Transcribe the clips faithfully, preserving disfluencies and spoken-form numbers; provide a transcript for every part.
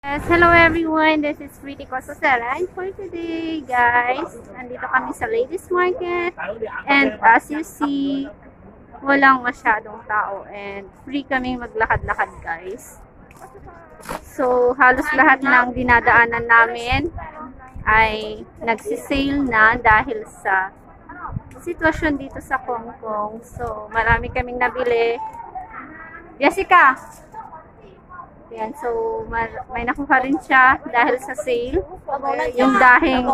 Yes, hello everyone. This is Pretty Cososera. And for today, guys, nandito kami sa Ladies Market. And as you see, walang masyadong tao. And free kaming maglakad-lakad, guys. So, halos lahat ng dinadaanan namin ay nagsisale na dahil sa sitwasyon dito sa Hong Kong. So, marami kaming nabili. Jessica! Yan, so may nakuha rin siya dahil sa sale. Yung dahing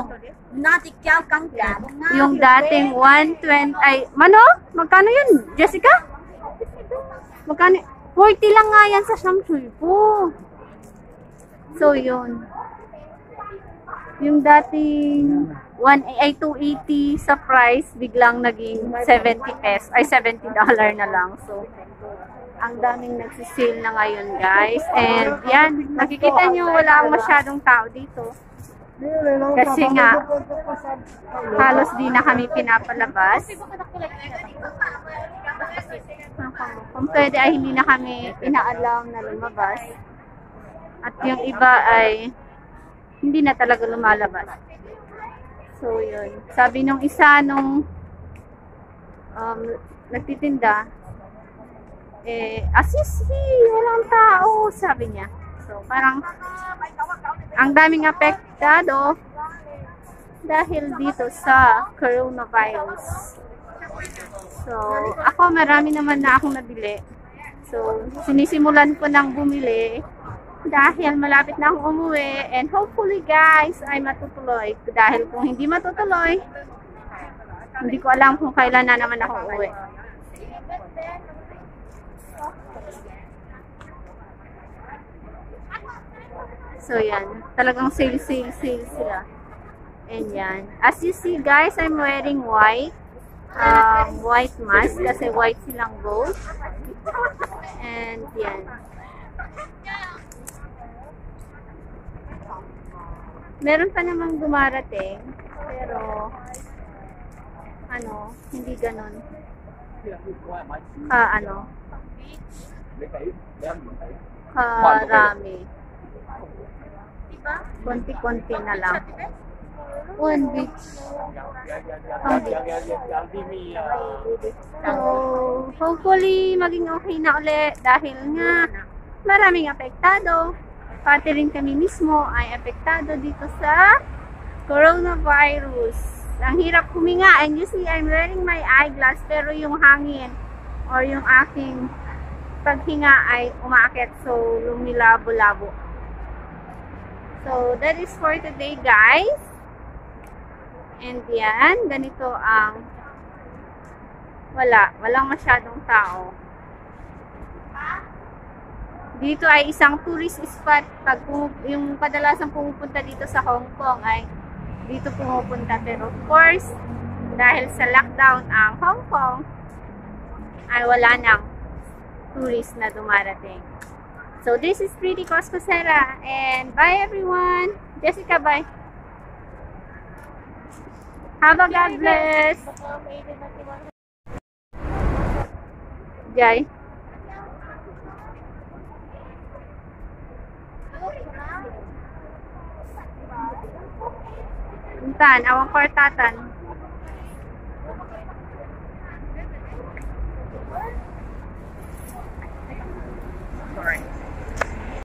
yung dating one twenty ay, mano? Magkano yun, Jessica? Magkano? forty lang nga yan sa Shamsui po. So, yun. Yung dating one ay two eighty sa price, biglang naging seventy pesos, ay seventy dollar na lang. So, ang daming nagsisale na ngayon, guys. And yan, nakikita nyo, wala masyadong tao dito. Kasi nga, halos di na kami pinapalabas. Kung pwede ay hindi na kami ina-allow na lumabas. At yung iba ay hindi na talaga lumalabas. So, yun. Sabi nung isa nung um, nagtitinda, eh, asisi, walang tao, sabi niya. So, parang, ang daming apektado dahil dito sa coronavirus. So, ako, marami naman na akong nabili. So, sinisimulan ko nang bumili dahil malapit na akong umuwi. And hopefully, guys, ay matutuloy. Dahil kung hindi matutuloy, hindi ko alam kung kailan na naman ako uuwi. So, yan. Talagang sale, sale, sale sila. And yan. As you see, guys, I'm wearing white. Um, white mask. Kasi white silang gold. And yan. Meron pa namang dumarating. Pero, ano, hindi ganon. Ah, ano. Karami. Konti-konti na lang. One beach. One beach. So, hopefully, maging okay na ulit dahil nga maraming apektado. Pati rin kami mismo ay apektado dito sa coronavirus. Ang hirap huminga. And you see, I'm wearing my eyeglass pero yung hangin or yung aking paghinga ay umaakit. So, lumilabo-labo. So, that is for today, guys. And yan, ganito ang wala, walang masyadong tao. Dito ay isang tourist spot. Pag yung kadalasang pumupunta dito sa Hong Kong ay dito pumupunta. Pero of course, dahil sa lockdown ang Hong Kong ay wala nang tourist na dumarating. So, this is Pretty Cososera. And bye, everyone. Jessica, bye. Have a God bless. Jai. Untan, awang kwartatan.